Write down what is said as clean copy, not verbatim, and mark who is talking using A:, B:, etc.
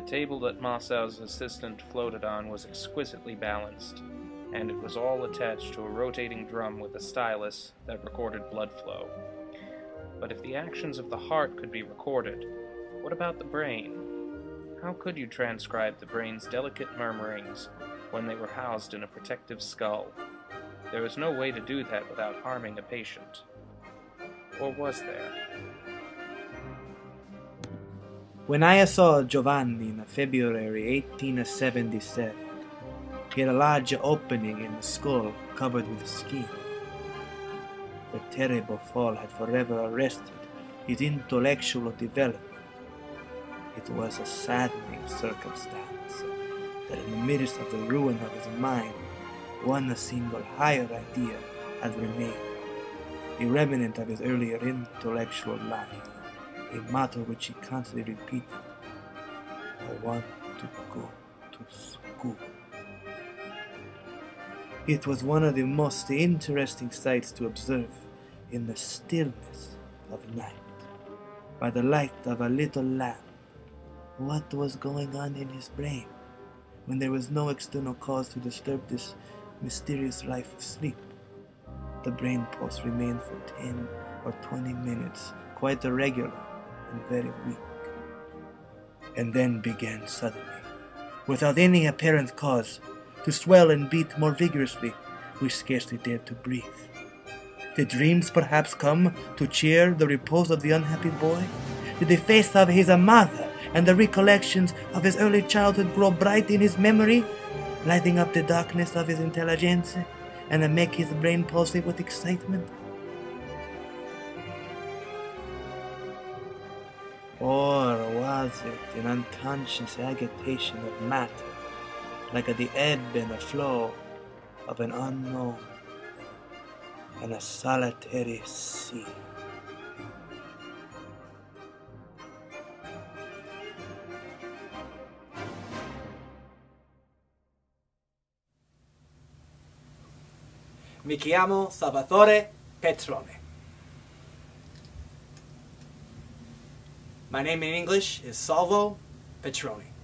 A: table that Mossow's assistant floated on was exquisitely balanced, and it was all attached to a rotating drum with a stylus that recorded blood flow. But if the actions of the heart could be recorded, what about the brain? How could you transcribe the brain's delicate murmurings when they were housed in a protective skull? There was no way to do that without harming a patient. Or was there?
B: When I saw Giovanni in February 1877, he had a large opening in the skull covered with skin. The terrible fall had forever arrested his intellectual development. It was a saddening circumstance that in the midst of the ruin of his mind, one single higher idea had remained, a remnant of his earlier intellectual life, a motto which he constantly repeated: I want to go to school. It was one of the most interesting sights to observe in the stillness of night, by the light of a little lamp, what was going on in his brain when there was no external cause to disturb this mysterious life of sleep. The brain pulse remained for 10 or 20 minutes, quite irregular and very weak, and then began suddenly, without any apparent cause, to swell and beat more vigorously. We scarcely dared to breathe. Did dreams perhaps come to cheer the repose of the unhappy boy? Did the face of his mother and the recollections of his early childhood grow bright in his memory, lighting up the darkness of his intelligence and make his brain pulsate with excitement? Or was it an unconscious agitation of matter, like the ebb and the flow of an unknown and a solitary sea?
C: Mi chiamo Salvatore Petrone. My name in English is Salvo Petrone.